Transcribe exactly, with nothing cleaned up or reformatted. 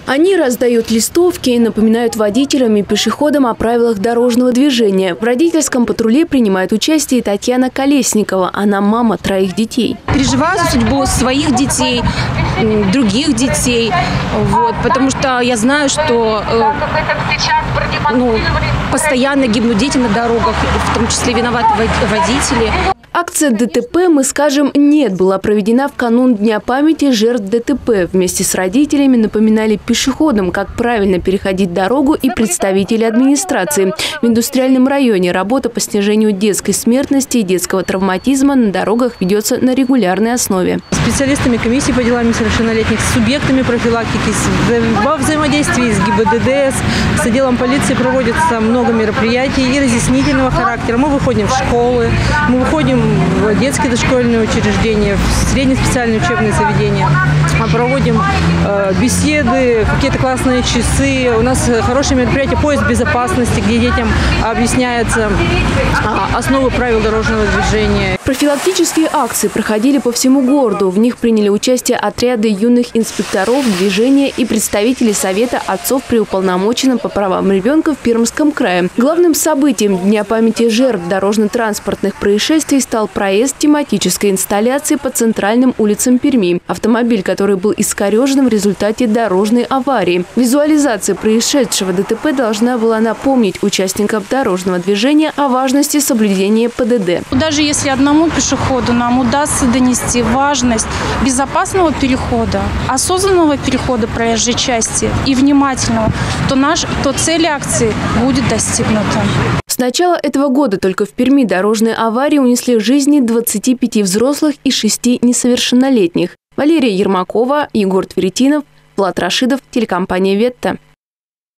Они раздают листовки и напоминают водителям и пешеходам о правилах дорожного движения. В родительском патруле принимает участие и Татьяна Колесникова. Она мама троих детей. Переживаю за судьбу своих детей, других детей, вот, потому что я знаю, что э, ну, постоянно гибнут дети на дорогах, в том числе виноваты водители. Акция ДТП «Мы скажем нет» была проведена в канун Дня памяти жертв ДТП. Вместе с родителями напоминали пешеходам, как правильно переходить дорогу, и представители администрации. В индустриальном районе работа по снижению детской смертности и детского травматизма на дорогах ведется на регулярной основе. Специалистами комиссии по делам несовершеннолетних, с субъектами профилактики, во взаимодействии с ГИБДД, с отделом полиции проводится много мероприятий и разъяснительного характера. Мы выходим в школы, мы выходим в детские дошкольные учреждения, в среднеспециальные учебные заведения. Проводим э, беседы, какие-то классные часы. У нас хорошее мероприятие «Поезд безопасности», где детям объясняются э, основы правил дорожного движения. Профилактические акции проходили по всему городу. В них приняли участие отряды юных инспекторов движения и представители Совета отцов при уполномоченном по правам ребенка в Пермском крае. Главным событием Дня памяти жертв дорожно-транспортных происшествий стал проезд тематической инсталляции по центральным улицам Перми. Автомобиль, который был искорежен в результате дорожной аварии. Визуализация происшедшего ДТП должна была напомнить участникам дорожного движения о важности соблюдения ПДД. Даже если одному пешеходу нам удастся донести важность безопасного перехода, осознанного перехода проезжей части и внимательного, то, наш, то цель акции будет достигнута. С начала этого года только в Перми дорожные аварии унесли жизни двадцати пяти взрослых и шести несовершеннолетних. Валерия Ермакова, Егор Тверетинов, Влад Рашидов, телекомпания «Ветта».